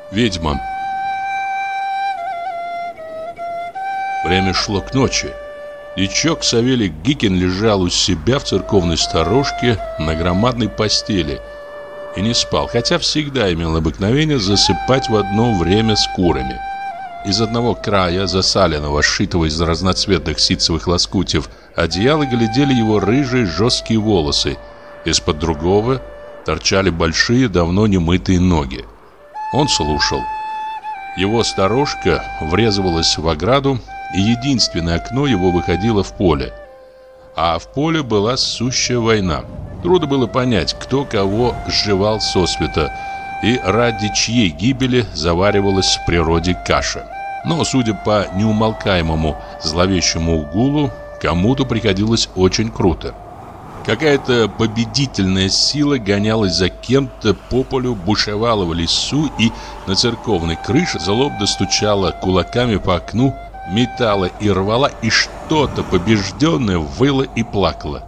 Ведьма. Время шло к ночи. Дьячок Савелий Гикин лежал у себя в церковной сторожке на громадной постели и не спал, хотя всегда имел обыкновение засыпать в одно время с курами. Из одного края засаленного, сшитого из разноцветных ситцевых лоскутьев одеяла глядели его рыжие жесткие волосы, из-под другого торчали большие, давно не мытые ноги. Он слушал. Его сторожка врезывалась в ограду, и единственное окно его выходило в поле. А в поле была сущая война. Трудно было понять, кто кого сживал сосвета и ради чьей гибели заваривалась в природе каша. Но, судя по неумолкаемому зловещему гулу, кому-то приходилось очень круто. Какая-то победительная сила гонялась за кем-то по полю, бушевала в лесу и на церковной крыше злобно стучала кулаками по окну, метала и рвала, и что-то побежденное выло и плакало.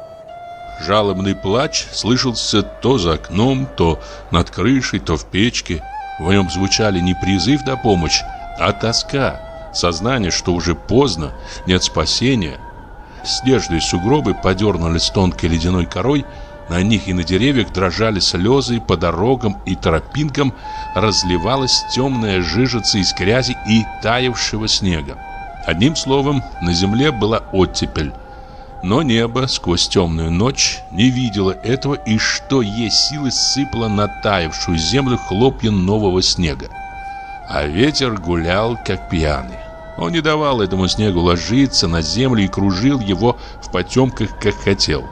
Жалобный плач слышался то за окном, то над крышей, то в печке. В нем звучали не призыв на помощь, а тоска, сознание, что уже поздно, нет спасения. Снежные сугробы подернулись тонкой ледяной корой, на них и на деревьях дрожали слезы, по дорогам и тропинкам разливалась темная жижица из грязи и таявшего снега. Одним словом, на земле была оттепель. Но небо сквозь темную ночь не видело этого, и что есть силы сыпало на таявшую землю хлопья нового снега. А ветер гулял, как пьяный. Он не давал этому снегу ложиться на землю и кружил его в потемках, как хотел.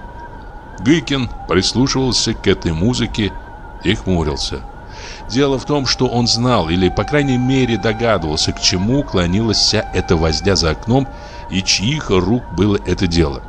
Гыкин прислушивался к этой музыке и хмурился. Дело в том, что он знал, или по крайней мере догадывался, к чему клонилась вся эта возня за окном и чьих рук было это дело.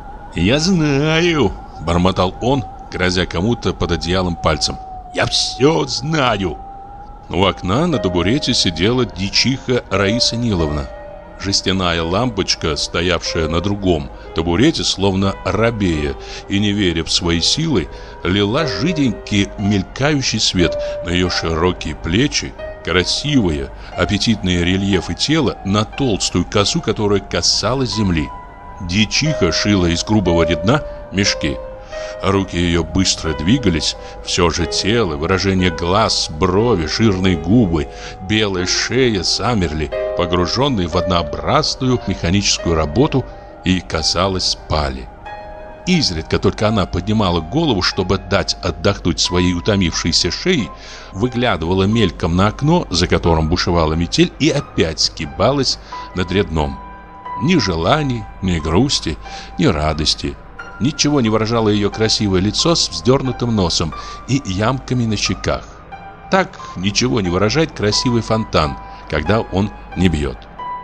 «Я знаю», — бормотал он, грозя кому-то под одеялом пальцем. «Я все знаю». У окна на табурете сидела дьячиха Раиса Ниловна. Жестяная лампочка, стоявшая на другом табурете, словно рабея и не веря в свои силы, лила жиденький мелькающий свет на ее широкие плечи, красивые, аппетитные рельефы тела, на толстую косу, которая касалась земли. Дьячиха шила из грубого редна мешки. Руки ее быстро двигались, все же тело, выражение глаз, брови, жирные губы, белая шея замерли, погруженные в однообразную механическую работу, и, казалось, спали. Изредка только она поднимала голову, чтобы дать отдохнуть своей утомившейся шее, выглядывала мельком на окно, за которым бушевала метель, и опять сгибалась над редном. Ни желаний, ни грусти, ни радости. Ничего не выражало ее красивое лицо с вздернутым носом и ямками на щеках. Так ничего не выражает красивый фонтан, когда он не бьет.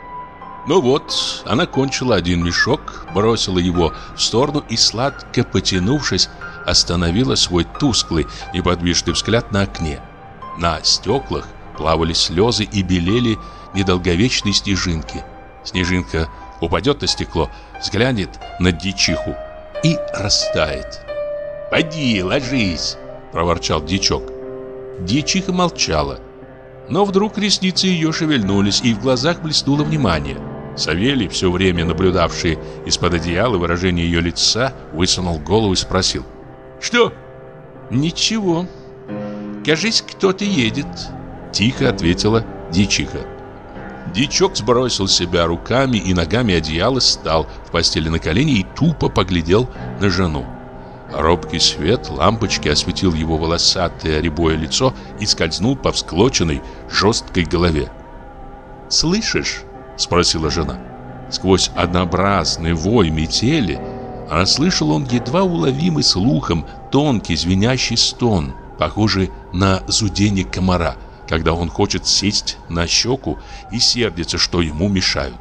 Ну вот, она кончила один мешок, бросила его в сторону и, сладко потянувшись, остановила свой тусклый, неподвижный взгляд на окне. На стеклах плавали слезы и белели недолговечные снежинки. Снежинка упадет на стекло, взглянет на дьячиху и растает. «Поди, ложись!» – проворчал дьячок. Дьячиха молчала. Но вдруг ресницы ее шевельнулись, и в глазах блеснуло внимание. Савелий, все время наблюдавший из-под одеяла выражение ее лица, высунул голову и спросил: «Что?» «Ничего. Кажись, кто-то едет», – тихо ответила дьячиха. Дьячок сбросил с себя руками и ногами одеяло, встал в постели на колени и тупо поглядел на жену. Робкий свет лампочки осветил его волосатое рябое лицо и скользнул по всклоченной жесткой голове. «Слышишь?» — спросила жена. Сквозь однообразный вой метели расслышал он едва уловимый слухом тонкий звенящий стон, похожий на зудение комара, когда он хочет сесть на щеку и сердится, что ему мешают.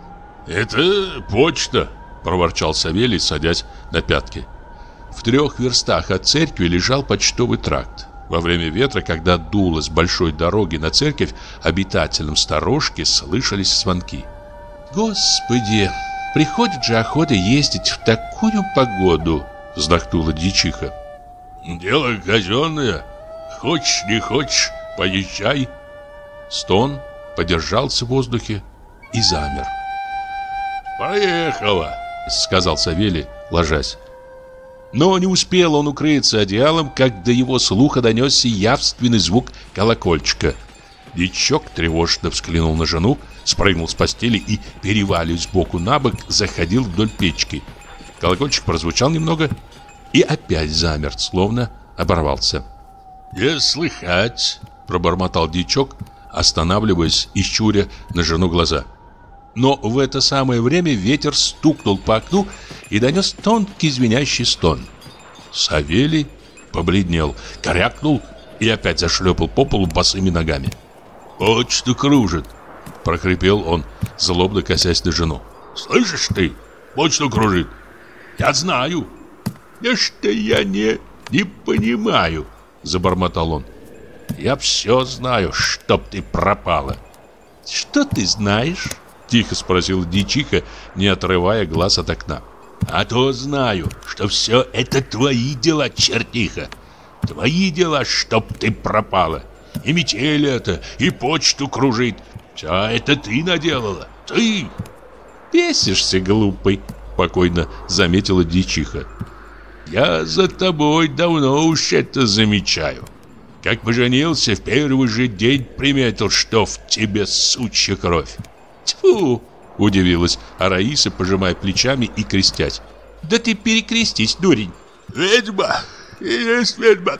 «Это почта», — проворчал Савелий, садясь на пятки. В 3 верстах от церкви лежал почтовый тракт. Во время ветра, когда дуло с большой дороги на церковь, обитателям сторожки слышались звонки. «Господи, приходит же охота ездить в такую погоду!» — вздохнула дьячиха. «Дело казенное. Хочешь, не хочешь, Поезжай. Стон подержался в воздухе и замер. «Поехала», — сказал Савелий, ложась. Но не успел он укрыться одеялом, как до его слуха донесся явственный звук колокольчика. Дичок тревожно взглянул на жену, спрыгнул с постели и, переваливаясь сбоку на бок, заходил вдоль печки. Колокольчик прозвучал немного и опять замер, словно оборвался. «Не слыхать», — пробормотал дичок, останавливаясь и щуря на жену глаза. Но в это самое время ветер стукнул по окну и донес тонкий звенящий стон. Савелий побледнел, корякнул и опять зашлепал по полу босыми ногами. «Почту кружит», — прохрипел он, злобно косясь на жену. «Слышишь ты? Почту кружит. Я знаю». «Что я не понимаю», — забормотал он. «Я все знаю, чтоб ты пропала». «Что ты знаешь?» — тихо спросила дичиха, не отрывая глаз от окна. «А то знаю, что все это твои дела, чертиха. Твои дела, чтоб ты пропала. И метель это, и почту кружит. Все это ты наделала, ты!» «Бесишься, глупый», — спокойно заметила дичиха. «Я за тобой давно уж это замечаю. Как поженился, в первый же день приметил, что в тебе сучья кровь». «Тьфу!» — удивилась Араиса, пожимая плечами и крестясь. «Да ты перекрестись, дурень!» «Ведьма! Есть ведьма!»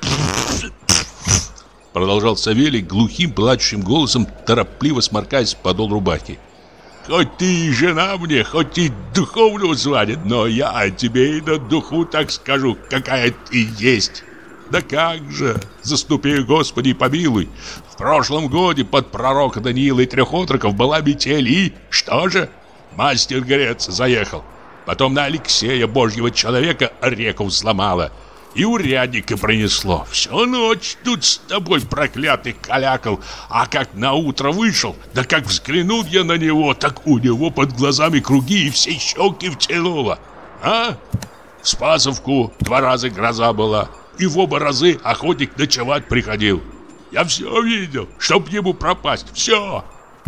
Продолжал Савелий глухим, плачущим голосом, торопливо сморкаясь в подол рубахи. «Хоть ты и жена мне, хоть и духовного звания, но я тебе и на духу так скажу, какая ты есть. Да как же, заступи, Господи, помилуй. В прошлом годе под пророка Даниила и 3 отроков была метель, и что же? Мастер греться заехал. Потом на Алексея, Божьего человека, реку взломала. И урядника принесло. Всю ночь тут с тобой проклятый калякал. А как наутро вышел, да как взглянул я на него, так у него под глазами круги и все щеки втянуло. А? В Спасовку 2 раза гроза была. И в оба разы охотник ночевать приходил. Я все видел, чтоб ему пропасть. Все.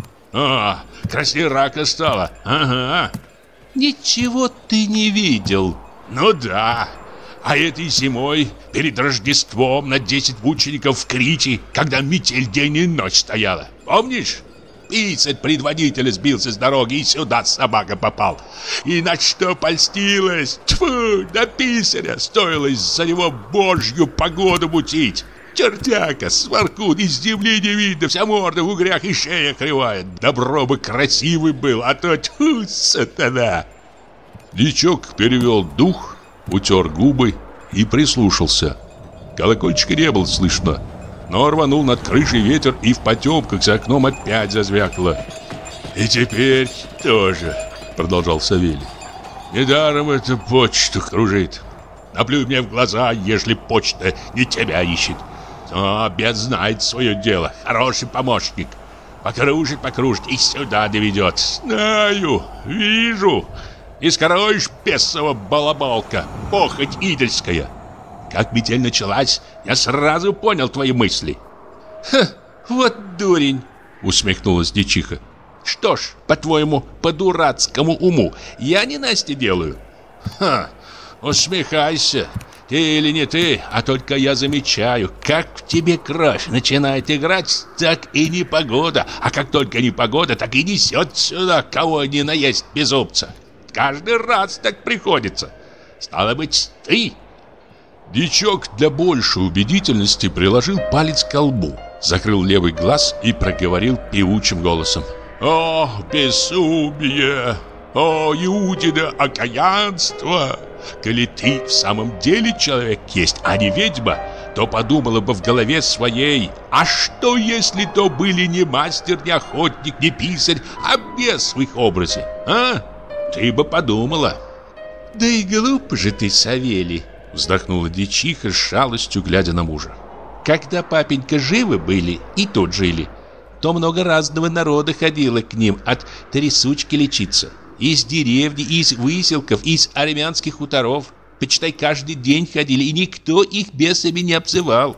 Краснее рака стало. Ага. Ничего ты не видел. Ну да. А этой зимой, перед Рождеством, на 10 мучеников в Крите, когда метель день и ночь стояла. Помнишь? Писарь предводителя сбился с дороги, и сюда собака попал. И на что польстилась? Тьфу, на писаря! Стоило из-за него Божью погоду мутить. Чертяка, сваркун, из земли не видно, вся морда в угрях и шея кривая. Добро бы красивый был, а то тьфу, сатана!» Дичок перевел дух, утер губы и прислушался. Колокольчика не было слышно, но рванул над крышей ветер, и в потемках за окном опять зазвякало. «И теперь тоже», — продолжал Савелий. «Недаром эта почта кружит. Наплюй мне в глаза, ежели почта не тебя ищет. Но обед знает свое дело, хороший помощник. Покружит и сюда доведет. Знаю, вижу. Не скроешь, бесова балаболка, похоть идольская. Как метель началась, я сразу понял твои мысли». «Вот дурень», — усмехнулась дичиха. «Что ж, по-твоему, по дурацкому уму я не Насте делаю?» «Усмехайся. Ты или не ты, а только я замечаю, как в тебе кровь начинает играть, так и непогода. А как только непогода, так и несет сюда, кого ни наесть безумца. Каждый раз так приходится. Стало быть, ты». Дичок для большей убедительности приложил палец к колбу, закрыл левый глаз и проговорил певучим голосом: «О, безумие! О, Иудина окаянство! Коли ты в самом деле человек есть, а не ведьма, то подумала бы в голове своей: а что, если то были не мастер, не охотник, не писарь, а бес в их образе, а? Ты бы подумала». «Да и глупо же ты, Савелий», — вздохнула дичиха с жалостью, глядя на мужа. «Когда папенька живы были и тут жили, то много разного народа ходило к ним от трясучки лечиться. Из деревни, из выселков, из армянских хуторов. Почитай, каждый день ходили, и никто их бесами не обзывал.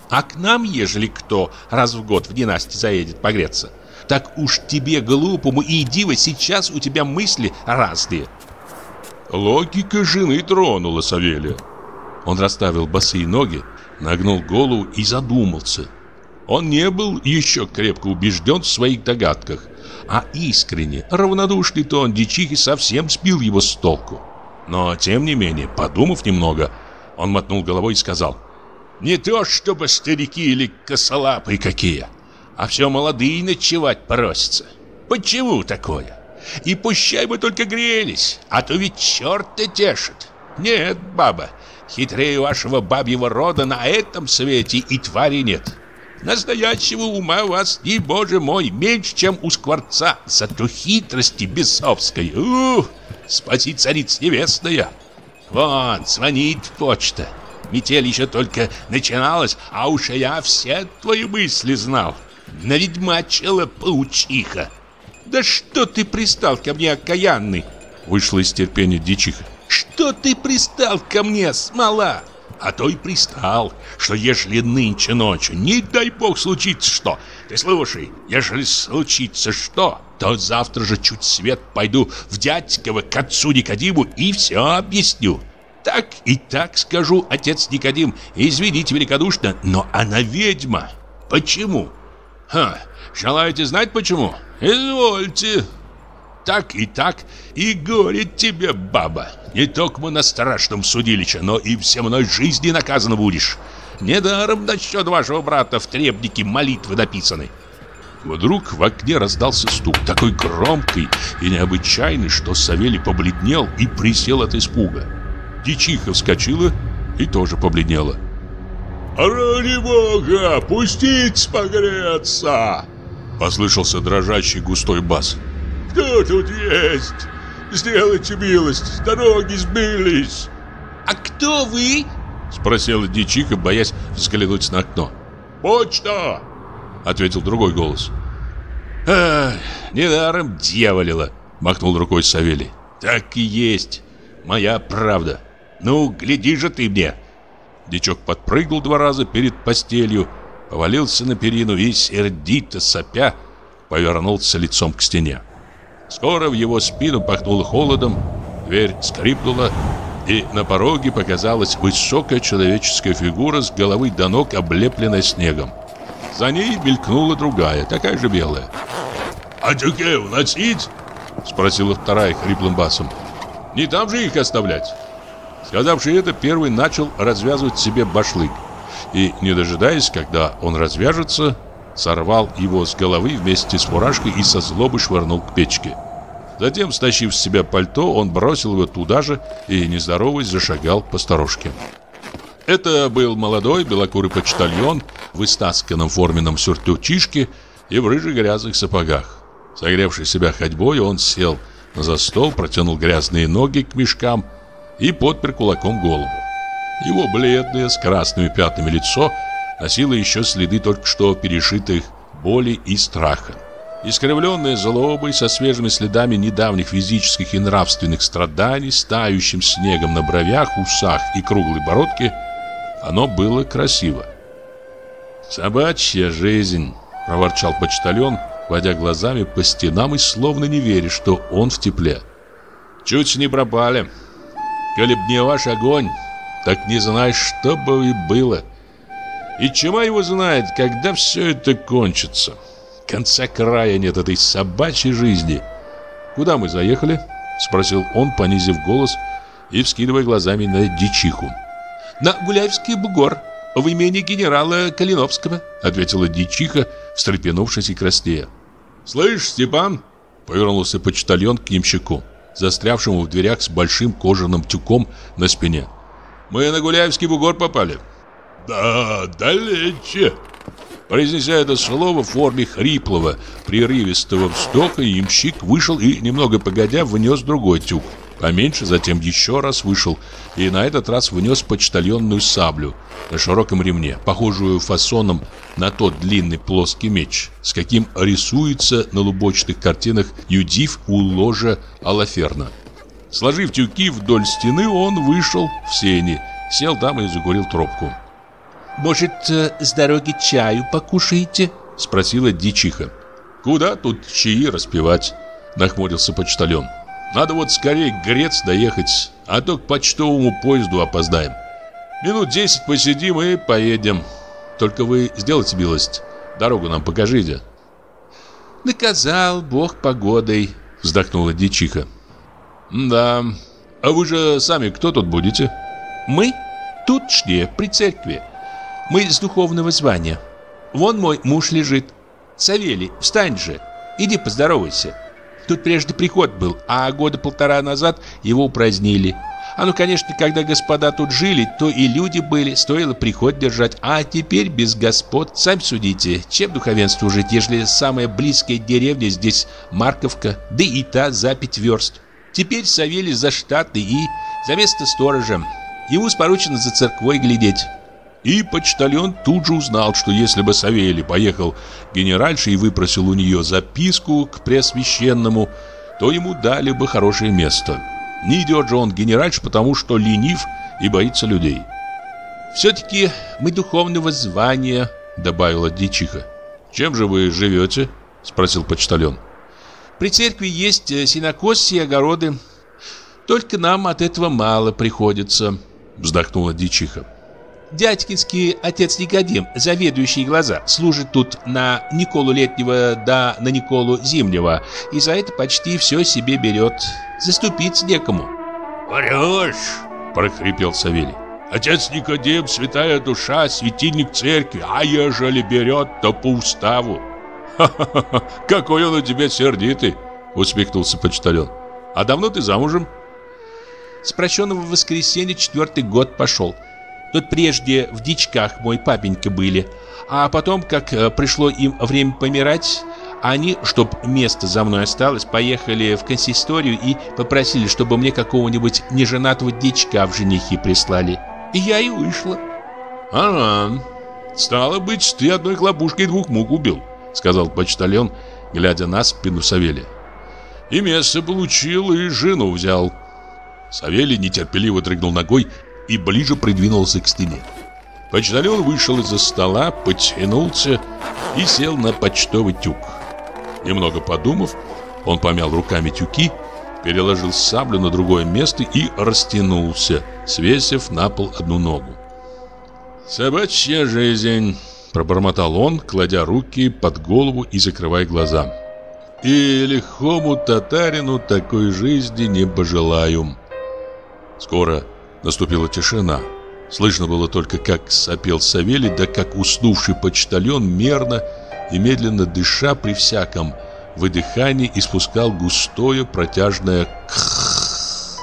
А к нам, ежели кто раз в год в ненастье заедет погреться, так уж тебе, глупому, и диво, сейчас у тебя мысли разные. Логика жены тронула Савелия. Он расставил босые ноги, нагнул голову и задумался. Он не был еще крепко убежден в своих догадках, а искренне равнодушный тон дьячихи совсем сбил его с толку. Но, тем не менее, подумав немного, он мотнул головой и сказал: «Не то чтобы старики или косолапые какие, а все молодые ночевать просятся. Почему такое? И пущай бы только грелись, а то ведь черт-то тешит. Нет, баба, хитрее вашего бабьего рода на этом свете и твари нет. Настоящего ума у вас, и, боже мой, меньше, чем у скворца, зато хитрости бесовской. Спаси царица небесная. Вон, звонит почта. Метель еще только начиналась, а уж я все твои мысли знал. Наведьмачила паучиха. Да что ты пристал ко мне, окаянный? Вышла из терпения дьячиха. Что ты пристал ко мне, смола? А то и пристал, что ежели нынче ночью, не дай бог, случится что. Ты слушай, ежели случится что, то завтра же чуть свет пойду в Дядьково к отцу Никодиму и все объясню. Так и так скажу, отец Никодим, извините великодушно, но она ведьма. Почему? Желаете знать почему? Извольте. Так, и говорит тебе баба. Не только на страшном судилище, но и все мной жизни наказан будешь. Недаром насчет вашего брата в требнике молитвы написаны. Вдруг в окне раздался стук, такой громкий и необычайный, что Савелий побледнел и присел от испуга. Дьячиха вскочила и тоже побледнела. «Ради бога, пустить погреться!» Послышался дрожащий густой бас. «Кто тут есть? Сделайте милость, дороги сбились!» «А кто вы?» Спросила дьячиха, боясь взглянуть на окно. «Почта!» Ответил другой голос. «Недаром дьяволила!» Махнул рукой Савелий. «Так и есть, моя правда. Ну, гляди же ты мне!» Дичок подпрыгнул 2 раза перед постелью, повалился на перину и, сердито сопя, повернулся лицом к стене. Скоро в его спину пахнуло холодом, дверь скрипнула, и на пороге показалась высокая человеческая фигура с головы до ног, облепленная снегом. За ней мелькнула другая, такая же белая. «А тюке уносить?» — спросила вторая хриплым басом. «Не там же их оставлять?» Сказавший это, первый начал развязывать себе башлык и, не дожидаясь, когда он развяжется, сорвал его с головы вместе с фуражкой и со злобой швырнул к печке. Затем, стащив с себя пальто, он бросил его туда же и, не здороваясь, зашагал по сторожке. Это был молодой белокурый почтальон в истасканном форменном сюртучишке и в рыжих грязных сапогах. Согревший себя ходьбой, он сел за стол, протянул грязные ноги к мешкам и подпер кулаком голову. Его бледное, с красными пятнами лицо носило еще следы только что пережитых боли и страха. Искривленное злобой, со свежими следами недавних физических и нравственных страданий, с тающим снегом на бровях, усах и круглой бородке, оно было красиво. «Собачья жизнь», — проворчал почтальон, водя глазами по стенам и словно не веря, что он в тепле. «Чуть не пропали. Коли б не ваш огонь, так не знаешь, что бы и было. И чему его знает, когда все это кончится? Конца края нет этой собачьей жизни». «Куда мы заехали?» — спросил он, понизив голос и вскидывая глазами на дьячиху. «На Гуляевский бугор, в имени генерала Калиновского», — ответила дьячиха, встрепенувшись и краснея. «Слышь, Степан!» — повернулся почтальон к ямщику, застрявшему в дверях с большим кожаным тюком на спине. «Мы на Гуляевский бугор попали». «Да, далече». Произнеся это слово в форме хриплого, прерывистого вздоха, ямщик вышел и, немного погодя, внес другой тюк. Поменьше, затем еще раз вышел и на этот раз внес почтальонную саблю на широком ремне, похожую фасоном на тот длинный плоский меч, с каким рисуется на лубочных картинах Юдив у ложа Алаферна. Сложив тюки вдоль стены, он вышел в сени, сел там и закурил трубку. Может, с дороги чаю покушаете? Спросила дичиха. Куда тут чаи распивать? Нахмурился почтальон. Надо вот скорее к Грец доехать, а то к почтовому поезду опоздаем. Минут 10 посидим и поедем. Только вы сделайте милость, дорогу нам покажите. Наказал Бог погодой, вздохнула дичиха. Да, а вы же сами кто тут будете? Мы? Тутшние, при церкви. Мы с духовного звания. Вон мой муж лежит. Савелий, встань же, иди поздоровайся. Тут прежде приход был, а года 1,5 назад его упразднили. А ну, конечно, когда господа тут жили, то и люди были, стоило приход держать. А теперь без господ, сами судите, чем духовенству жить, ежели самая близкая деревня здесь Марковка, да и та за 5 верст. Теперь Савелий за штаты и за место сторожа. Ему споручено за церквой глядеть. И почтальон тут же узнал, что если бы Савелий поехал к генеральше и выпросил у нее записку к Преосвященному, то ему дали бы хорошее место. Не идет же он к генеральше, потому что ленив и боится людей. «Все-таки мы духовного звания», — добавила дичиха. «Чем же вы живете?» — спросил почтальон. «При церкви есть сенокос и огороды. Только нам от этого мало приходится», — вздохнула дичиха. «Дядькинский отец Никодим, заведующий глаза, служит тут на Николу Летнего да на Николу Зимнего, и за это почти все себе берет. Заступиться некому». «Врешь!» — прохрипел Савелий. «Отец Никодим, святая душа, светильник церкви, а ежели берет, то по уставу». «Ха-ха-ха! Какой он у тебя сердитый!» — усмехнулся почтальон. «А давно ты замужем?» «С прощенного воскресенья 4-й год пошел. Тут прежде в дичках мой папенька были, а потом, как пришло им время помирать, они, чтоб место за мной осталось, поехали в консисторию и попросили, чтобы мне какого-нибудь неженатого дичка в женихи прислали. И я и вышла». «Ага, стало быть, ты одной хлопушкой 2 мух убил», — сказал почтальон, глядя на спину Савелия. «И место получил, и жену взял». Савелий нетерпеливо дрыгнул ногой и ближе придвинулся к стене. Почтальон вышел из-за стола, потянулся и сел на почтовый тюк. Немного подумав, он помял руками тюки, переложил саблю на другое место и растянулся, свесив на пол одну ногу. «Собачья жизнь», — пробормотал он, кладя руки под голову и закрывая глаза. «И лихому татарину такой жизни не пожелаю». Скоро наступила тишина. Слышно было только, как сопел Савелий, да как уснувший почтальон мерно и медленно дыша при всяком выдыхании испускал густое протяжное «кх».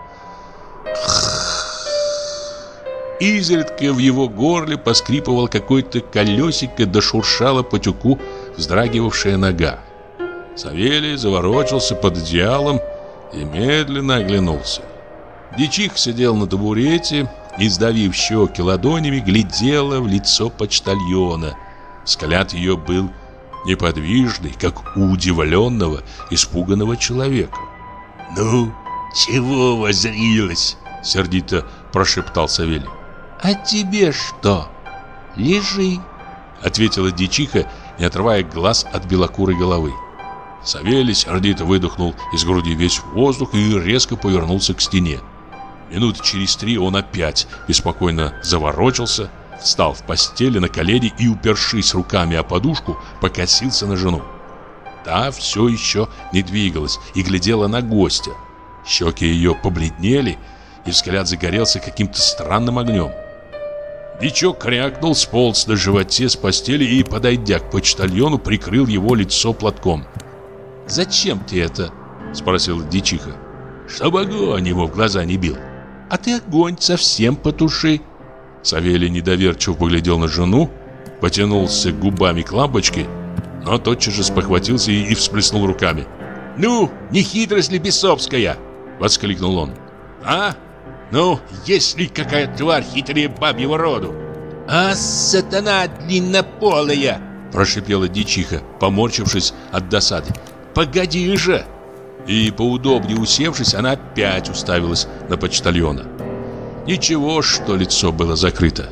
Изредка в его горле поскрипывал какое-то колесико, да шуршала по тюку вздрагивавшая нога. Савелий заворочился под одеялом и медленно оглянулся. Дичиха сидела на табурете и, сдавив щеки ладонями, глядела в лицо почтальона. Взгляд ее был неподвижный, как у удивленного, испуганного человека. «Ну, чего воззрилась?» — сердито прошептал Савелий. «А тебе что? Лежи», — ответила дичиха, не отрывая глаз от белокурой головы. Савелий сердито выдохнул из груди весь воздух и резко повернулся к стене. Минуты через 3 он опять беспокойно заворочился, встал в постели на колени и, упершись руками о подушку, покосился на жену. Та все еще не двигалась и глядела на гостя. Щеки ее побледнели, и взгляд загорелся каким-то странным огнем. Дичок крякнул, сполз на животе с постели и, подойдя к почтальону, прикрыл его лицо платком. «Зачем ты это?» — спросила дичиха. «Чтобы огонь ему в глаза не бил». «А ты огонь совсем потуши». Савелий недоверчиво поглядел на жену, потянулся губами к лампочке, но тотчас же спохватился и всплеснул руками. «Ну, не хитрость ли бесовская?» — воскликнул он. «А? Ну, есть ли какая тварь хитрее бабьего роду?» «А, сатана длиннополая!» — прошипела дичиха, поморщившись от досады. «Погоди же!» И, поудобнее усевшись, она опять уставилась на почтальона. Ничего, что лицо было закрыто.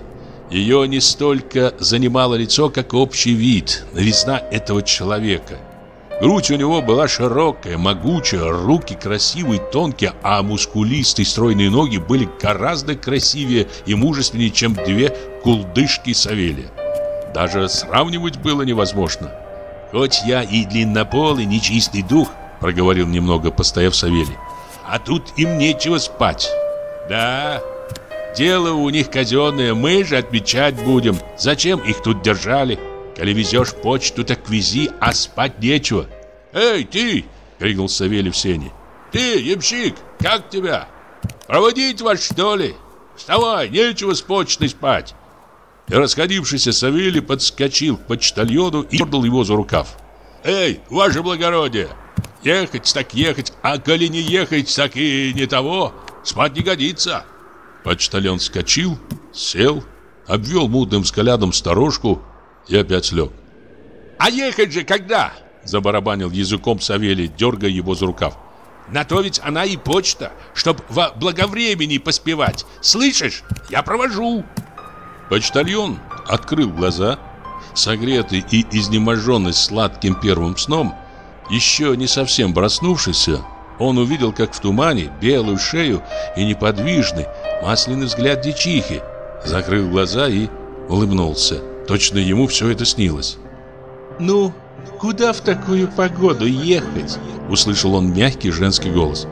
Ее не столько занимало лицо, как общий вид, новизна этого человека. Грудь у него была широкая, могучая, руки красивые, тонкие, а мускулистые стройные ноги были гораздо красивее и мужественнее, чем две кулдышки Савелия. Даже сравнивать было невозможно. «Хоть я и длиннополый, нечистый дух», — проговорил немного постояв Савелий, «а тут им нечего спать». «Да, дело у них казенное, мы же отмечать будем. Зачем их тут держали? Коли везешь почту, так вези, а спать нечего». «Эй, ты!» — крикнул Савелий в сени. «Ты, ямщик, как тебя? Проводить вас, что ли? Вставай, нечего с почтой спать». И расходившийся Савелий подскочил к почтальону и дернул его за рукав. «Эй, ваше благородие! Ехать так ехать, а коли не ехать, так и не того, спать не годится». Почтальон вскочил, сел, обвел мутным взглядом сторожку и опять лег. «А ехать же когда?» — забарабанил языком Савелий, дергая его за рукав. «На то ведь она и почта, чтоб во благовремени поспевать. Слышишь? Я провожу». Почтальон открыл глаза, согретый и изнеможенный сладким первым сном, еще не совсем проснувшийся. Он увидел, как в тумане, белую шею и неподвижный, масляный взгляд дьячихи, закрыл глаза и улыбнулся. Точно ему все это снилось. «Ну, куда в такую погоду ехать?» — услышал он мягкий женский голос.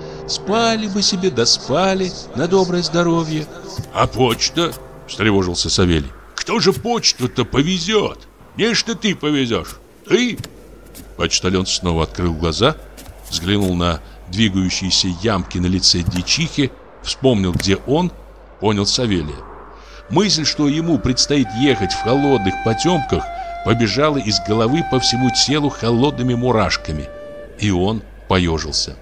«Спали бы себе, да спали, на доброе здоровье». «А почта?» — встревожился Савелий. «Кто же почту-то повезет? Не что ты повезешь, ты?» Почтальон снова открыл глаза, взглянул на двигающиеся ямки на лице дьячихи, вспомнил, где он, понял Савелия. Мысль, что ему предстоит ехать в холодных потемках, побежала из головы по всему телу холодными мурашками, и он поежился.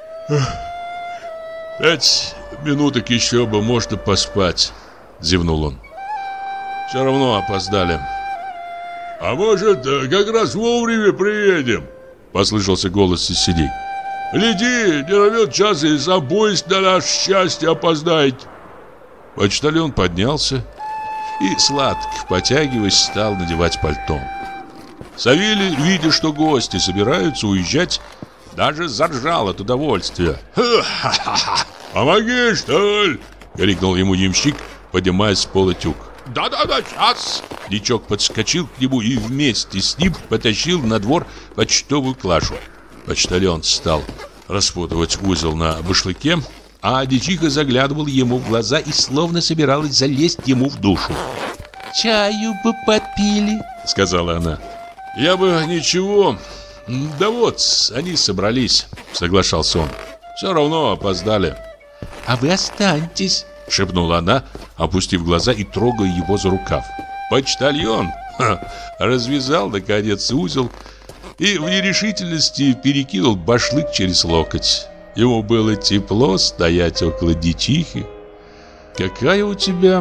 «5 минуток еще бы, можно поспать», — зевнул он. «Все равно опоздали». «А может, как раз вовремя приедем?» — послышался голос из сидей. «Гляди, не ровен час, и сам поезд на наше счастье опоздает». Почтальон поднялся и, сладко потягиваясь, стал надевать пальто. Савелий, видя, что гости собираются уезжать, даже заржал от удовольствия. «Ха-ха-ха! Помоги, что ли?» — крикнул ему ямщик, поднимая с пола тюк. «Да-да-да, сейчас!» Дичок подскочил к нему и вместе с ним потащил на двор почтовую клашу. Почтальон стал распутывать узел на башлыке, а дичиха заглядывала ему в глаза и словно собиралась залезть ему в душу. «Чаю бы попили», — сказала она. «Я бы ничего. Да вот, они собрались», — соглашался он. «Все равно опоздали». «А вы останьтесь», — шепнула она, опустив глаза и трогая его за рукав. Почтальон развязал, наконец, узел и в нерешительности перекинул башлык через локоть. Ему было тепло стоять около дичихи. «Какая у тебя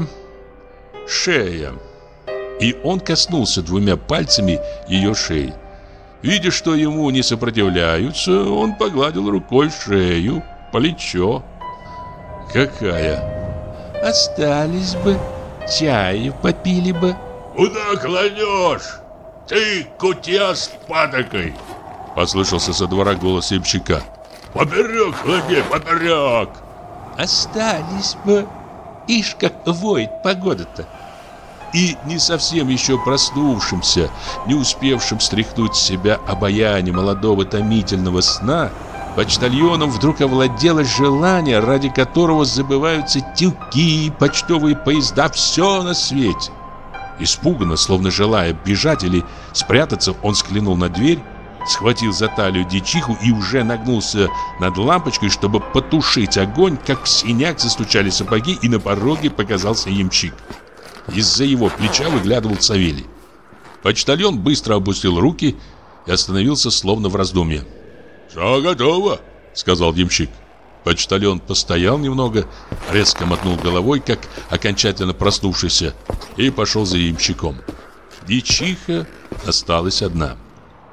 шея!» И он коснулся 2 пальцами ее шеи. Видя, что ему не сопротивляются, он погладил рукой шею, плечо. «Какая?» «Остались бы, чаю попили бы». «Куда кладешь? Ты кутья с патокой!» Послышался со двора голос ямщика. «Поперек клади, поперек!» «Остались бы. Ишь, как воет погода-то!» И не совсем еще проснувшимся, не успевшим стряхнуть с себя обаяние молодого томительного сна, почтальоном вдруг овладело желание, ради которого забываются тюки, почтовые поезда, все на свете. Испуганно, словно желая бежать или спрятаться, он взглянул на дверь, схватил за талию дичиху и уже нагнулся над лампочкой, чтобы потушить огонь, как в сенях застучали сапоги, и на пороге показался ямщик. Из-за его плеча выглядывал Савелий. Почтальон быстро опустил руки и остановился, словно в раздумье. «Все готово», — сказал ямщик. Почтальон постоял немного, резко мотнул головой, как окончательно проснувшийся, и пошел за ямщиком. Дичиха осталась одна.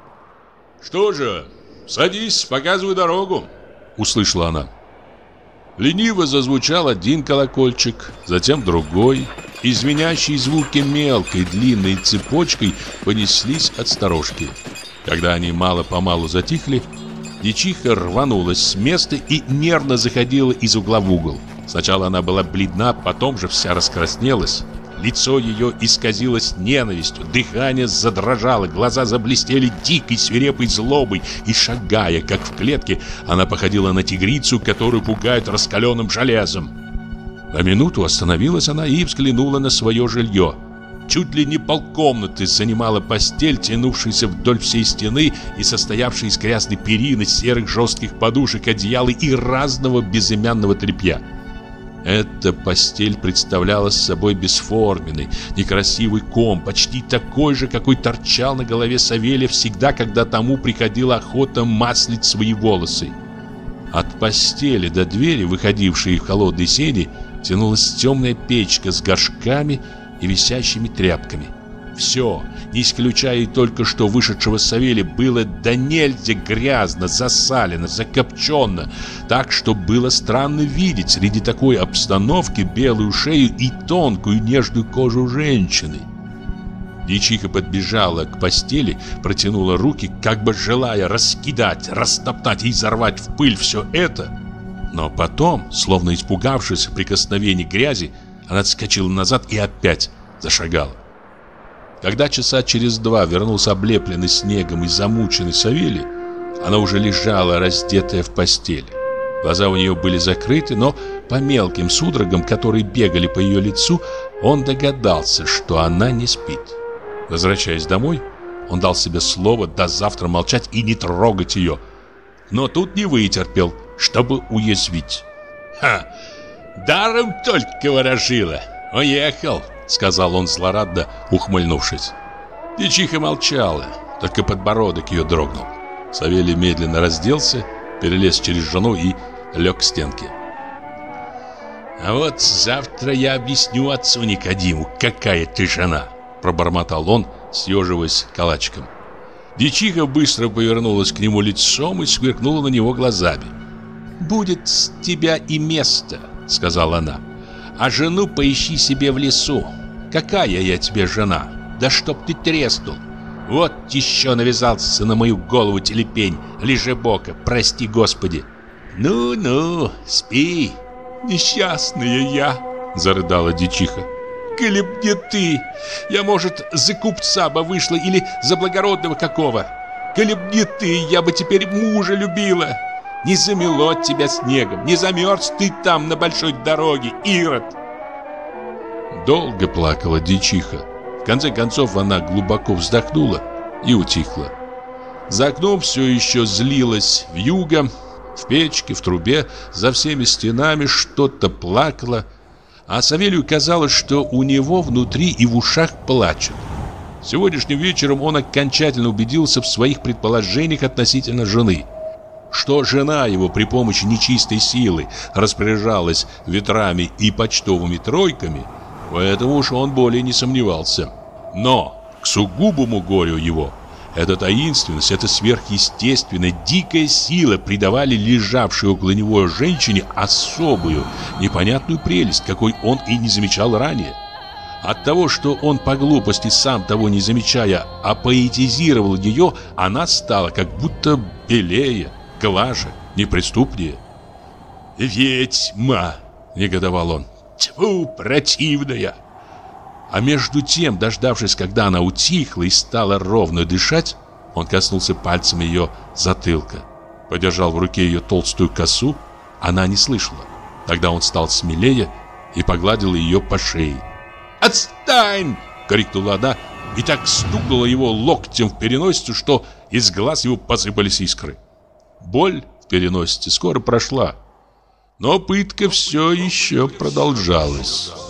«Что же, садись, показывай дорогу», — услышала она. Лениво зазвучал один колокольчик, затем другой, и звенящие звуки мелкой длинной цепочкой понеслись от сторожки. Когда они мало-помалу затихли, дьячиха рванулась с места и нервно заходила из угла в угол. Сначала она была бледна, потом же вся раскраснелась. Лицо ее исказилось ненавистью, дыхание задрожало, глаза заблестели дикой свирепой злобой, и, шагая, как в клетке, она походила на тигрицу, которую пугают раскаленным железом. На минуту остановилась она и взглянула на свое жилье. Чуть ли не полкомнаты занимала постель, тянувшаяся вдоль всей стены и состоявшая из грязной перины, серых жестких подушек, одеяла и разного безымянного тряпья. Эта постель представляла собой бесформенный, некрасивый ком, почти такой же, какой торчал на голове Савелия всегда, когда тому приходила охота маслить свои волосы. От постели до двери, выходившей в холодной сени, тянулась темная печка с горшками и висящими тряпками. Все, не исключая и только что вышедшего Савелия, было до нельзя грязно, засалено, закопчено, так что было странно видеть среди такой обстановки белую шею и тонкую нежную кожу женщины. Дьячиха подбежала к постели, протянула руки, как бы желая раскидать, растоптать и изорвать в пыль все это. Но потом, словно испугавшись прикосновений грязи, она отскочила назад и опять зашагала. Когда часа через два вернулся облепленный снегом и замученный Савелий, она уже лежала, раздетая в постели. Глаза у нее были закрыты, но по мелким судорогам, которые бегали по ее лицу, он догадался, что она не спит. Возвращаясь домой, он дал себе слово до завтра молчать и не трогать ее. Но тут не вытерпел, чтобы уязвить. «Ха! Даром только ворожила! Уехал!» — сказал он злорадно, ухмыльнувшись. Дьячиха молчала, только подбородок ее дрогнул. Савелий медленно разделся, перелез через жену и лег к стенке. «А вот завтра я объясню отцу Никодиму, какая ты жена!» — пробормотал он, съеживаясь калачиком. Дьячиха быстро повернулась к нему лицом и сверкнула на него глазами. «Будет с тебя и место», — сказала она. «А жену поищи себе в лесу. Какая я тебе жена? Да чтоб ты треснул! Вот еще навязался на мою голову телепень, лежебока, прости Господи! Ну-ну, спи!» «Несчастная я!» — зарыдала дьячиха. «Коли б не ты, я, может, за купца бы вышла или за благородного какого. Коли б не ты, я бы теперь мужа любила. Не замело тебя снегом, не замерз ты там на большой дороге, Ирод!» Долго плакала дьячиха. В конце концов она глубоко вздохнула и утихла. За окном все еще злилась вьюга. В печке, в трубе, за всеми стенами что-то плакало. А Савелию казалось, что у него внутри и в ушах плачет. Сегодняшним вечером он окончательно убедился в своих предположениях относительно жены. Что жена его при помощи нечистой силы распоряжалась ветрами и почтовыми тройками, в этом уж он более не сомневался. Но к сугубому горю его эта таинственность, эта сверхъестественная дикая сила придавали лежавшей около него женщине особую, непонятную прелесть, какой он и не замечал ранее. От того, что он по глупости, сам того не замечая, апоэтизировал ее, она стала как будто белее, глаже, неприступнее. «Ведьма!» — негодовал он. «Тьфу, противная!» А между тем, дождавшись, когда она утихла и стала ровно дышать, он коснулся пальцем ее затылка, подержал в руке ее толстую косу. Она не слышала. Тогда он стал смелее и погладил ее по шее. «Отстань!» — крикнула она и так стукнула его локтем в переносицу, что из глаз его посыпались искры. Боль в переносице скоро прошла, но пытка все еще продолжалась.